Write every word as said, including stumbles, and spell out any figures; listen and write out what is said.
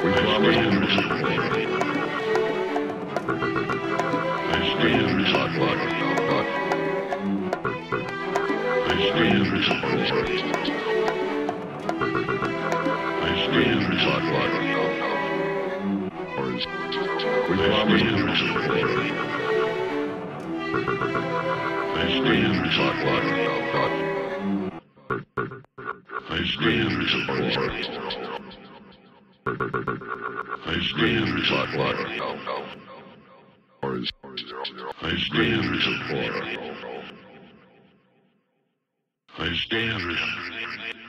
We promise to support. I stand hot like hot. I stand to support. I stand hot like hot. We promise to support. I stand hot like hot. I stand to support. I stand hot like I stand to support. I stand